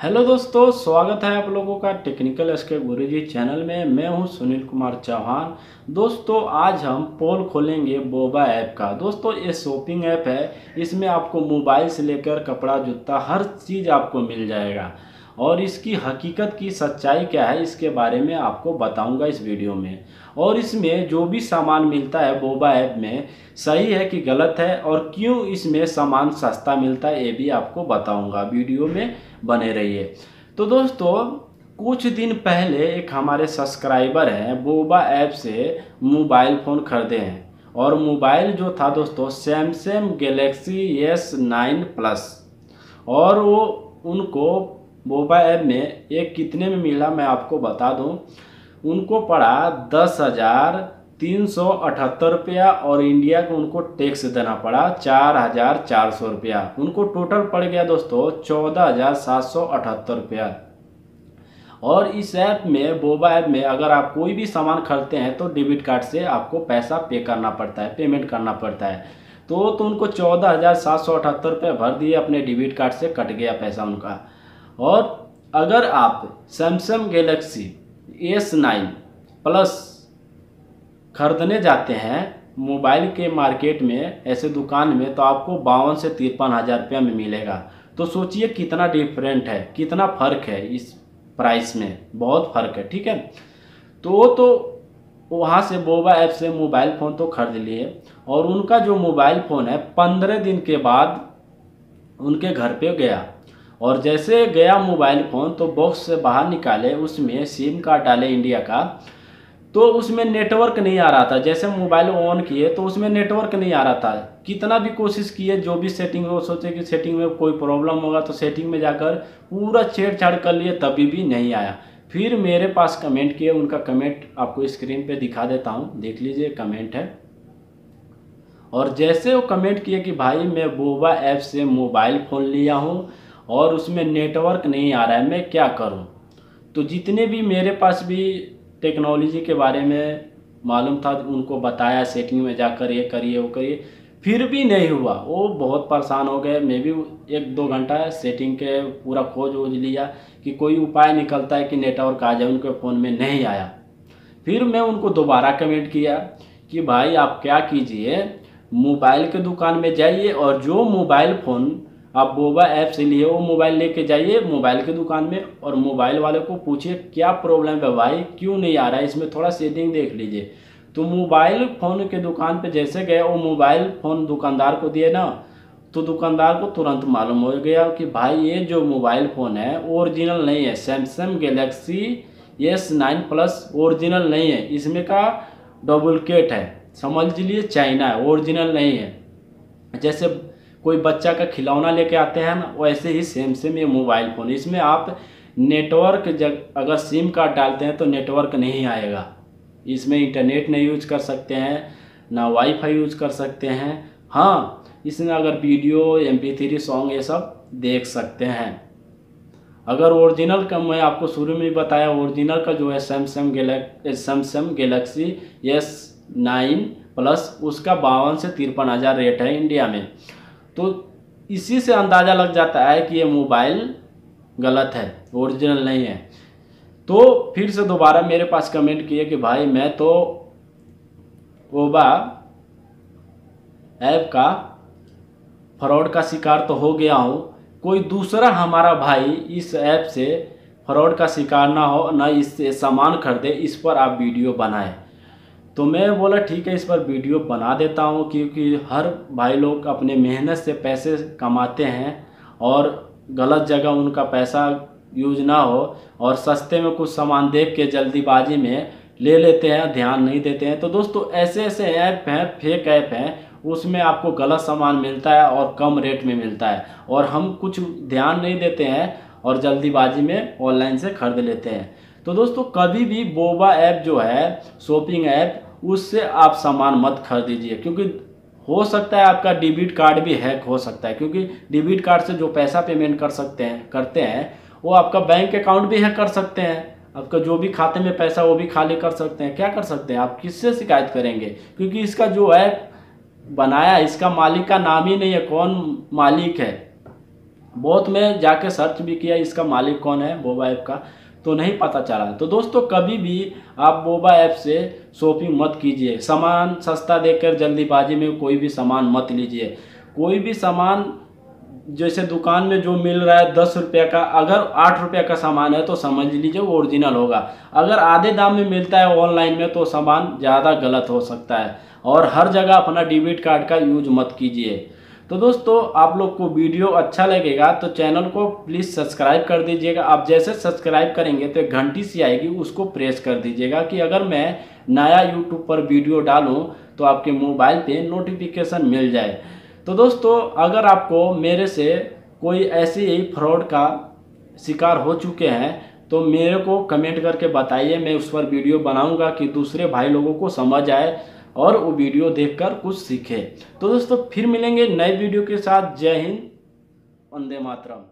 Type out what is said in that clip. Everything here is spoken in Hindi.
हेलो दोस्तों, स्वागत है आप लोगों का टेक्निकल एसके गुरुजी चैनल में। मैं हूं सुनील कुमार चौहान। दोस्तों, आज हम पोल खोलेंगे बोबा ऐप का। दोस्तों, ये शॉपिंग ऐप है। इसमें आपको मोबाइल से लेकर कपड़ा जूता हर चीज़ आपको मिल जाएगा और इसकी हकीकत की सच्चाई क्या है इसके बारे में आपको बताऊंगा इस वीडियो में। और इसमें जो भी सामान मिलता है बोबा ऐप में, सही है कि गलत है और क्यों इसमें सामान सस्ता मिलता है ये भी आपको बताऊंगा। वीडियो में बने रहिए। तो दोस्तों, कुछ दिन पहले एक हमारे सब्सक्राइबर हैं बोबा ऐप से मोबाइल फ़ोन खरीदे हैं और मोबाइल जो था दोस्तों सैमसंग गैलेक्सी S9 प्लस। और वो उनको बोबा ऐप में एक कितने में मिला मैं आपको बता दूं। उनको पड़ा 10,378 रुपया और इंडिया को उनको टैक्स देना पड़ा 4,400 रुपया। उनको टोटल पड़ गया दोस्तों 14,778 रुपया। और इस ऐप में बोबा ऐप में अगर आप कोई भी सामान खरीदते हैं तो डेबिट कार्ड से आपको पैसा पे करना पड़ता है, पेमेंट करना पड़ता है। तो उनको 14,778 रुपये भर दिए, अपने डेबिट कार्ड से कट गया पैसा उनका। और अगर आप सैमसंग गैलेक्सी S9 प्लस खरीदने जाते हैं मोबाइल के मार्केट में, ऐसे दुकान में, तो आपको 52 से 53 हज़ार रुपये में मिलेगा। तो सोचिए कितना डिफरेंट है, कितना फ़र्क है इस प्राइस में। बहुत फ़र्क है, ठीक है। तो वहाँ से बोबा ऐप से मोबाइल फ़ोन तो खरीद लिए और उनका जो मोबाइल फ़ोन है 15 दिन के बाद उनके घर पे गया। और जैसे गया मोबाइल फ़ोन तो बॉक्स से बाहर निकाले, उसमें सिम कार्ड डाले इंडिया का, तो उसमें नेटवर्क नहीं आ रहा था। जैसे मोबाइल ऑन किए तो उसमें नेटवर्क नहीं आ रहा था। कितना भी कोशिश किए, जो भी सेटिंग हो, सोचे कि सेटिंग में कोई प्रॉब्लम होगा तो सेटिंग में जाकर पूरा छेड़छाड़ कर लिए, तभी भी नहीं आया। फिर मेरे पास कमेंट किए, उनका कमेंट आपको स्क्रीन पे दिखा देता हूँ, देख लीजिए कमेंट है। और जैसे वो कमेंट किए कि भाई मैं बोबा ऐप से मोबाइल फ़ोन लिया हूँ और उसमें नेटवर्क नहीं आ रहा है, मैं क्या करूँ। तो जितने भी मेरे पास भी टेक्नोलॉजी के बारे में मालूम था उनको बताया, सेटिंग में जाकर ये करिए वो करिए, फिर भी नहीं हुआ। वो बहुत परेशान हो गए। मैं भी 1-2 घंटा सेटिंग के पूरा खोज वोज लिया कि कोई उपाय निकलता है कि नेटवर्क आ जाए, उनके फ़ोन में नहीं आया। फिर मैं उनको दोबारा कमेंट किया कि भाई आप क्या कीजिए, मोबाइल के दुकान में जाइए और जो मोबाइल फ़ोन आप बोबा ऐप से लिए वो मोबाइल लेके जाइए मोबाइल के दुकान में और मोबाइल वाले को पूछिए क्या प्रॉब्लम है भाई, क्यों नहीं आ रहा है, इसमें थोड़ा सेटिंग देख लीजिए। तो मोबाइल फ़ोन के दुकान पे जैसे गए, वो मोबाइल फ़ोन दुकानदार को दिए ना, तो दुकानदार को तुरंत मालूम हो गया कि भाई ये जो मोबाइल फ़ोन है ओरिजिनल नहीं है। Samsung Galaxy S9 plus original नहीं है, इसमें का डुप्लीकेट है, समझ लीजिए चाइना है, ओरिजिनल नहीं है। जैसे कोई बच्चा का खिलौना लेके आते हैं ना, वैसे ही सेम सेम ये मोबाइल फ़ोन। इसमें आप नेटवर्क अगर सिम कार्ड डालते हैं तो नेटवर्क नहीं आएगा। इसमें इंटरनेट नहीं यूज कर सकते हैं, ना वाईफाई यूज कर सकते हैं। हाँ, इसमें अगर वीडियो MP3 सॉन्ग ये सब देख सकते हैं। अगर ओरिजिनल का मैं आपको शुरू में ही बताया, ओरिजिनल का जो है सैमसंग गैलेक्सी S9 प्लस, उसका 52 से 53 हज़ार रेट है इंडिया में। तो इसी से अंदाज़ा लग जाता है कि ये मोबाइल गलत है, ओरिजिनल नहीं है। तो फिर से दोबारा मेरे पास कमेंट किए कि भाई मैं तो बोबा ऐप का फ्रॉड का शिकार तो हो गया हूँ, कोई दूसरा हमारा भाई इस ऐप से फ्रॉड का शिकार ना हो, ना इससे सामान खरीदे, इस पर आप वीडियो बनाएं। तो मैं बोला ठीक है, इस पर वीडियो बना देता हूँ, क्योंकि हर भाई लोग अपने मेहनत से पैसे कमाते हैं और गलत जगह उनका पैसा यूज ना हो और सस्ते में कुछ सामान देख के जल्दीबाजी में ले लेते हैं, ध्यान नहीं देते हैं। तो दोस्तों, ऐसे ऐसे ऐप हैं, फेक ऐप हैं, उसमें आपको गलत सामान मिलता है और कम रेट में मिलता है और हम कुछ ध्यान नहीं देते हैं और जल्दीबाजी में ऑनलाइन से खरीद लेते हैं। तो दोस्तों, कभी भी बोबा ऐप जो है शॉपिंग ऐप, उससे आप सामान मत खरीदीजिए, क्योंकि हो सकता है आपका डेबिट कार्ड भी हैक हो सकता है। क्योंकि डेबिट कार्ड से जो पैसा पेमेंट करते हैं वो आपका बैंक अकाउंट भी हैक कर सकते हैं, आपका जो भी खाते में पैसा वो भी खाली कर सकते हैं। क्या कर सकते हैं, आप किससे शिकायत करेंगे, क्योंकि इसका जो ऐप बनाया इसका मालिक का नाम ही नहीं है, कौन मालिक है। बहुत में जाके सर्च भी किया इसका मालिक कौन है बोबा ऐप का, तो नहीं पता चला। तो दोस्तों कभी भी आप बोबा ऐप से शॉपिंग मत कीजिए, सामान सस्ता देखकर जल्दीबाजी में कोई भी सामान मत लीजिए। कोई भी सामान जैसे दुकान में जो मिल रहा है 10 रुपये का, अगर 8 रुपये का सामान है तो समझ लीजिए वो ओरिजिनल होगा। अगर आधे दाम में मिलता है ऑनलाइन में तो सामान ज़्यादा गलत हो सकता है। और हर जगह अपना डेबिट कार्ड का यूज मत कीजिए। तो दोस्तों आप लोग को वीडियो अच्छा लगेगा तो चैनल को प्लीज़ सब्सक्राइब कर दीजिएगा। आप जैसे सब्सक्राइब करेंगे तो एक घंटी सी आएगी, उसको प्रेस कर दीजिएगा कि अगर मैं नया यूट्यूब पर वीडियो डालूं तो आपके मोबाइल पे नोटिफिकेशन मिल जाए। तो दोस्तों अगर आपको मेरे से कोई ऐसी ही फ्रॉड का शिकार हो चुके हैं तो मेरे को कमेंट करके बताइए, मैं उस पर वीडियो बनाऊंगा कि दूसरे भाई लोगों को समझ आए और वो वीडियो देखकर कुछ सीखे। तो दोस्तों फिर मिलेंगे नए वीडियो के साथ। जय हिंद, वंदे मातरम।